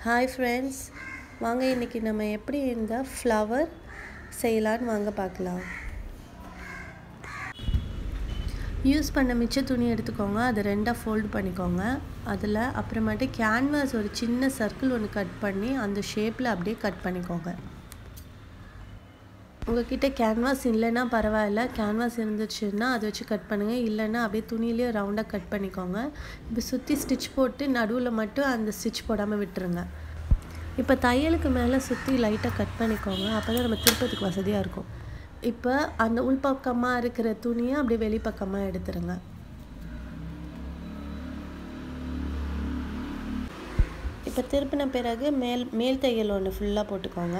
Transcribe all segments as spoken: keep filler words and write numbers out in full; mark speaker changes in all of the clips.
Speaker 1: Hi friends, வாங்க இன்றைக்கி நம்ம எப்படி இந்த ஃப்ளவர் செய்யலான்னு வாங்க பார்க்கலாம். யூஸ் பண்ண மிச்ச துணி எடுத்துக்கோங்க, அதை ரெண்டாக ஃபோல்டு பண்ணிக்கோங்க. அதில் அப்புறமேட்டு கேன்வாஸ் ஒரு சின்ன சர்க்கிள் ஒன்று கட் பண்ணி அந்த ஷேப்பில் அப்படியே கட் பண்ணிக்கோங்க. உங்கள்கிட்ட கேன்வாஸ் இல்லைன்னா பரவாயில்ல, கேன்வாஸ் இருந்துச்சுன்னா அதை வச்சு கட் பண்ணுங்கள். இல்லைன்னா அப்படியே துணியிலே ரவுண்டாக கட் பண்ணிக்கோங்க. இப்போ சுற்றி ஸ்டிச் போட்டு நடுவில் மட்டும் அந்த ஸ்டிச் போடாமல் விட்டுருங்க. இப்போ தையலுக்கு மேலே சுற்றி லைட்டாக கட் பண்ணிக்கோங்க, அப்போ தான் நம்ம திருப்பத்துக்கு வசதியாக இருக்கும். இப்போ அந்த உள்பக்கமாக இருக்கிற துணியை அப்படியே வெளிப்பக்கமாக எடுத்துருங்க. இப்போ திருப்பின பிறகு மேல் மேல் தையல் ஒன்று ஃபுல்லாக போட்டுக்கோங்க.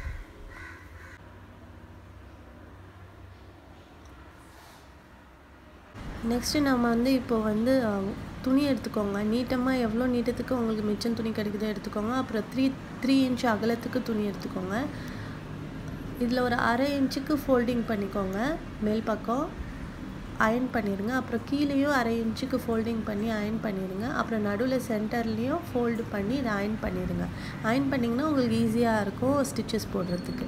Speaker 1: நெக்ஸ்ட்டு நம்ம வந்து இப்போது வந்து துணி எடுத்துக்கோங்க. நீட்டமாக எவ்வளோ நீட்டத்துக்கு உங்களுக்கு மிச்சம் துணி கிடைக்குதோ எடுத்துக்கோங்க. அப்புறம் த்ரீ த்ரீ இன்ச் அகலத்துக்கு துணி எடுத்துக்கோங்க. இதில் ஒரு அரை இன்ச்சுக்கு ஃபோல்டிங் பண்ணிக்கோங்க. மேல் பக்கம் அயன் பண்ணிடுங்க. அப்புறம் கீழேயும் அரை இன்ச்சுக்கு ஃபோல்டிங் பண்ணி அயன் பண்ணிடுங்க. அப்புறம் நடுவில் சென்டர்லேயும் ஃபோல்டு பண்ணி இதை அயன் பண்ணிடுங்க. அயன் பண்ணிங்கன்னா உங்களுக்கு ஈஸியாக இருக்கும் ஸ்டிச்சஸ் போடுறதுக்கு.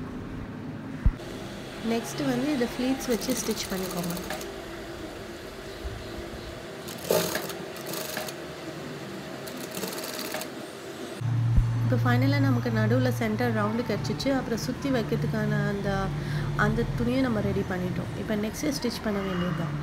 Speaker 1: நெக்ஸ்ட்டு வந்து இதை ஃப்ளீட்ஸ் வச்சு ஸ்டிச் பண்ணிக்கோங்க. இப்போ ஃபைனலாக நமக்கு நடுவில் சென்டர் ரவுண்டு கிடச்சிச்சு. அப்புறம் சுற்றி வைக்கிறதுக்கான அந்த அந்த துணியை நம்ம ரெடி பண்ணிட்டோம். இப்போ நெக்ஸ்ட்டு ஸ்டிச் பண்ண வேண்டியது தான்.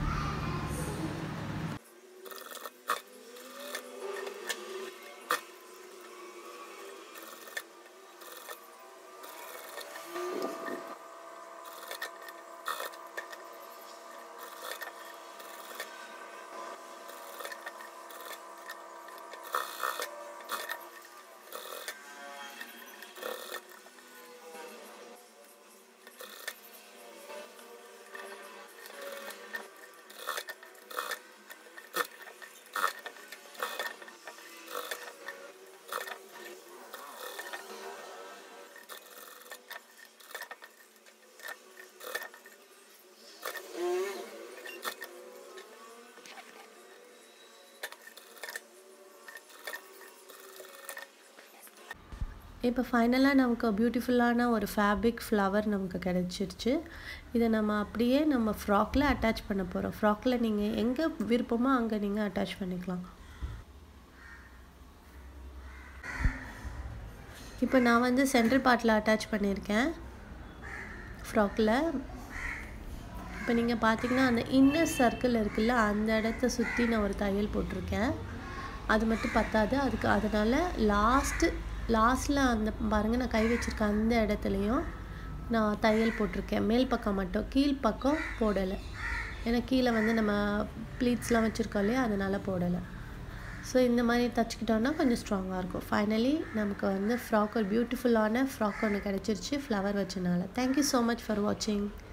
Speaker 1: இப்போ ஃபைனலாக நமக்கு பியூட்டிஃபுல்லான ஒரு ஃபேப்ரிக் ஃப்ளவர் நமக்கு கிடச்சிருச்சு. இதை நம்ம அப்படியே நம்ம ஃப்ராக்கில் அட்டாச் பண்ண போகிறோம். ஃப்ராக்கில் நீங்கள் எங்கே விருப்பமோ அங்கே நீங்கள் அட்டாச் பண்ணிக்கலாம். இப்போ நான் வந்து சென்ட்ரல் பார்ட்டில் அட்டாச் பண்ணியிருக்கேன் ஃப்ராக்கில். இப்போ நீங்கள் பார்த்தீங்கன்னா அந்த இன்னர் சர்க்கிள் இருக்குல்ல, அந்த இடத்த சுற்றி நான் ஒரு தையல் போட்டிருக்கேன். அது மட்டும் பத்தாது, அதுக்கு அதனால் லாஸ்ட்டு லாஸ்ட்டில் அந்த பாருங்கள், நான் கை வச்சுருக்கேன் அந்த இடத்துலையும் நான் தையல் போட்டிருக்கேன். மேல் பக்கம் மட்டும், கீழ் பக்கம் போடலை. ஏன்னா கீழே வந்து நம்ம ப்ளீட்ஸ்லாம் வச்சுருக்கோம் இல்லையா, அதனால் போடலை. ஸோ இந்த மாதிரி தச்சுக்கிட்டோன்னா கொஞ்சம் ஸ்ட்ராங்காக இருக்கும். ஃபைனலி நமக்கு வந்து ஃப்ராக், ஒரு பியூட்டிஃபுல்லான ஃப்ராக் ஒன்று கிடச்சிருச்சு ஃப்ளவர் வச்சனால. தேங்க்யூ ஸோ மச் ஃபார் வாட்சிங்.